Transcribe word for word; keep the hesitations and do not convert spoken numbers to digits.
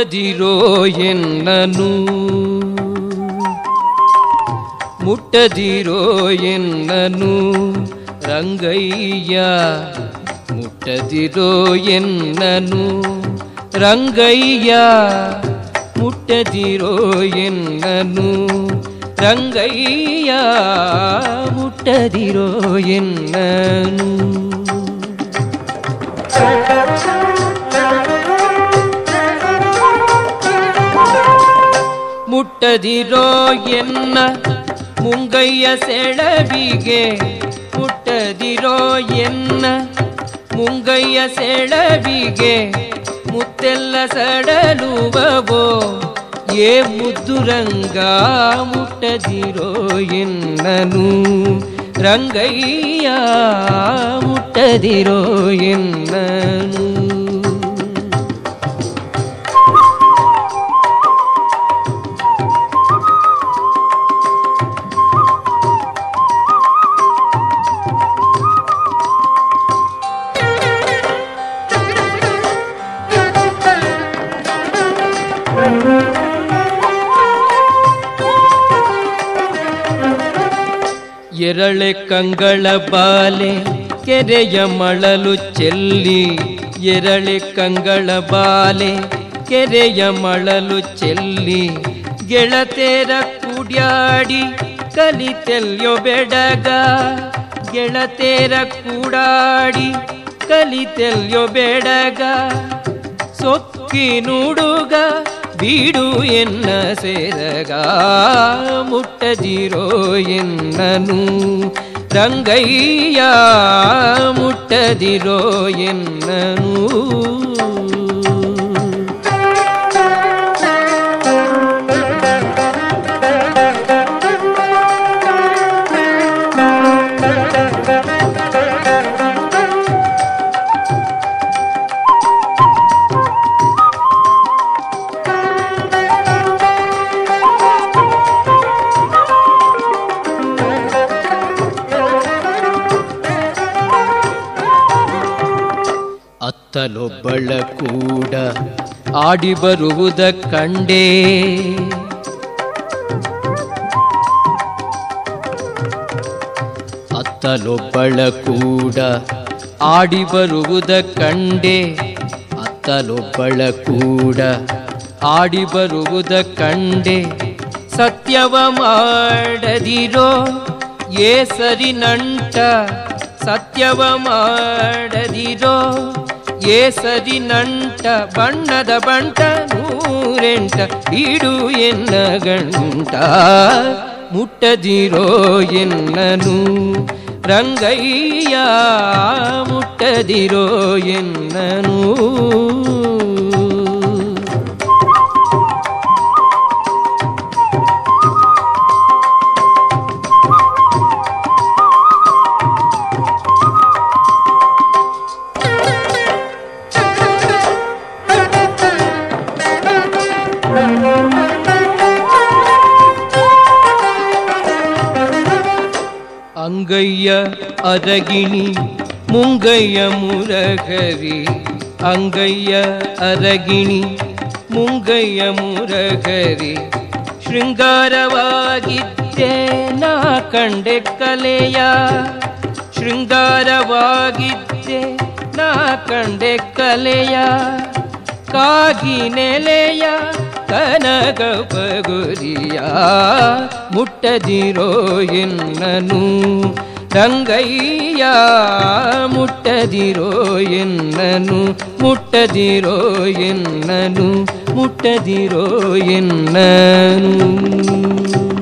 ಮುಟ್ಟದಿರೋ ಎನ್ನನು ಮುಟ್ಟದಿರೋ ಎನ್ನನು ರಂಗಯ್ಯ ಮುಟ್ಟದಿರೋ ಎನ್ನನು ರಂಗಯ್ಯ ಮುಟ್ಟದಿರೋ ಎನ್ನನು ರಂಗಯ್ಯ ಮುಟ್ಟದಿರೋ ಎನ್ನನು ಮುಟ್ಟದಿರೋ ಎನ್ನ ಮುಂಗಯ್ಯ ಸೆಳವಿಗೆ ಮುಟ್ಟದಿರೋ ಎನ್ನ ಮುಂಗಯ್ಯ ಸೆಳವಿಗೆ ಮುತ್ತೆಲ್ಲ ಸಡಲುವವೋ ಏ ಮುದ್ದುರಂಗ ಮುಟ್ಟದಿರೋ ಎನ್ನನು ರಂಗಯ್ಯ ಮುಟ್ಟದಿರೋ ಎನ್ನನು ಎರಳೆ ಕಂಗಳ ಬಾಲೆ ಕೆರೆಯ ಮಳಲು ಚೆಲ್ಲಿ ಎರಳೆ ಕಂಗಳ ಬಾಲೆ ಕೆರೆಯ ಮಳಲು ಚೆಲ್ಲಿ ಗೆಳತೇರ ಕೂಡ್ಯಾಡಿ ಕಲಿತೆಲ್ಯೋ ಬೆಡಗ ಗೆಳತೇರ ಕೂಡಾಡಿ ಕಲಿತೆಲ್ಯೋ ಬೆಡಗ ಸೊಕ್ಕಿ ನುಡುಗ ಬೀಡು ಎನ್ನ ಸೇರಗ ಮುಟ್ಟದಿರೋ ಎನ್ನನು ರಂಗಯ್ಯ ಮುಟ್ಟದಿರೋ ಎನ್ನನು ಅತ್ತಲೊಬ್ಬಳ ಕೂಡ ಆಡಿ ಬರುವುದ ಕಂಡೇ ಅತ್ತಲೊಬ್ಬಳ ಕೂಡ ಆಡಿ ಬರುವುದ ಕಂಡೇ ಅತ್ತಲೊಬ್ಬಳ ಕೂಡ ಆಡಿ ಬರುವುದ ಕಂಡೆ ಸತ್ಯವ ಮಾಡದಿರೋ ಏ ಸರಿ ನಂಟ ಸತ್ಯವ ಮಾಡದಿರೋ ಏ ಸರಿ ನಂಟ ಬಣ್ಣದ ಬಂಟ ನೂರೆಂಟ ಬೀಡು ಎನ್ನ ಗಂಟ ಮುಟ್ಟದಿರೋ ಎನ್ನನು ರಂಗಯ್ಯ ಮುಟ್ಟದಿರೋ ಎನ್ನನು ಅಂಗಯ್ಯ ಅರಗಿಣಿ ಮುಂಗಯ್ಯ ಮುರಗರಿ ಅಂಗಯ್ಯ ಅರಗಿಣಿ ಮುಂಗಯ್ಯ ಮುರಗರಿ ಶೃಂಗಾರವಾಗಿದ್ದೆ ನಾ ಕಂಡೆ ಕಲೆಯ ಶೃಂಗಾರವಾಗಿದ್ದೆ ನಾ ಕಂಡೆ ಕಲೆಯ ಕಾಗಿ ನೆಲೆಯ ಕನಕ ಪಗುರಿಯ ಮುಟ್ಟದಿರೋ ಎನ್ನನು ರಂಗಯ್ಯ ಮುಟ್ಟದಿರೋ ಎನ್ನನು ಮುಟ್ಟದಿರೋ ಎನ್ನನು ಮುಟ್ಟದಿರೋ ಎನ್ನನು